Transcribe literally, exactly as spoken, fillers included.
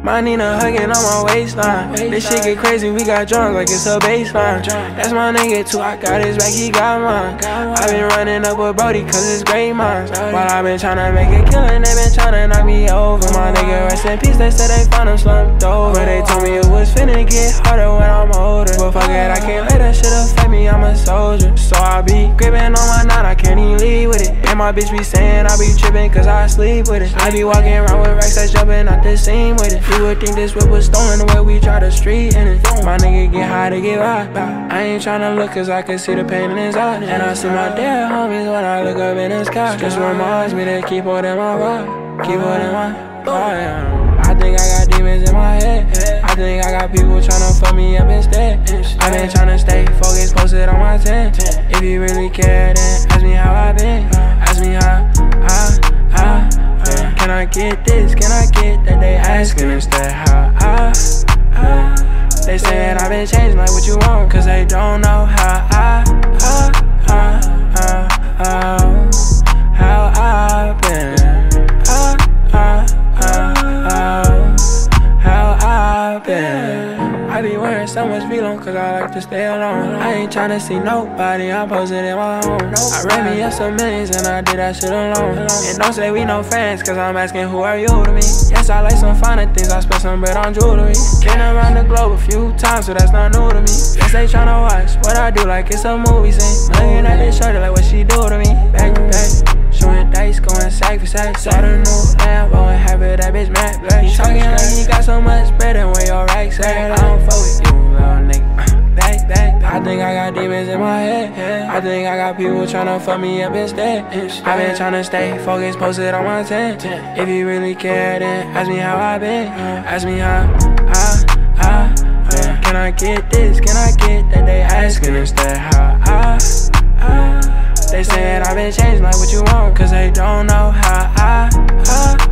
My Nina hugging on my waistline. This shit get crazy, we got drunk like it's a baseline. That's my nigga too, I got his back, he got mine. I been running up with Brody cause it's great minds. While I been tryna make it killin', they been tryna knock me over. My nigga rest in peace, they said they found him slumped over. They told me it was finna get harder when I'm older. But fuck it, I can't let that shit affect me, I'm a soldier. So I be gripping on my knot, I can't even leave with it. And my bitch be saying I be trippin' cause I sleep with it. I be walking around with racks that's jumping out the scene with it. You would think this whip was stolen the way we try to street in it. My nigga get high to get high. I ain't tryna look cause I can see the pain in his eye. And I see my dead homies when I look up in the sky. Just reminds me to keep holding my vibe, keep holding my vibe. I think I got demons in my head. I think I got people tryna fuck me up instead. I been tryna stay focused, posted on my tent. If you really care, then ask me how I been. Ask me how I, I, can I get this? Can I get that? They asking instead how I, I. They sayin' I been changing like what you want, cause they don't know how I, I, I, I, I, how I been. I, I, I, I, how I been. I be wearing so much V-Long cause I like to stay alone. I ain't tryna see nobody, I'm posted in my home. I ran me up some millions and I did that shit alone. And don't say we no fans cause I'm asking who are you to me. Yes, I like some finer things, I spent some bread on jewelry. Been around the globe a few times so that's not new to me. Yes, they tryna watch what I do like it's a movie scene. Looking at this shorty like what she do to me. Back to back, shooting dice, going sack for sack. Saw the new Lambo and have it, that bitch mad black. He talking like he got so much bread and where your racks at. I don't fuck with you, little nigga. Back, back. I think I got demons in my head. I think I got people tryna fuck me up instead. I been tryna stay focused, posted on my tent. If you really care, then ask me how I been. Ask me how I, I, can I get this? Can I get that? They asking instead how I, I. They said I been changing like what you want, cause they don't know how I, I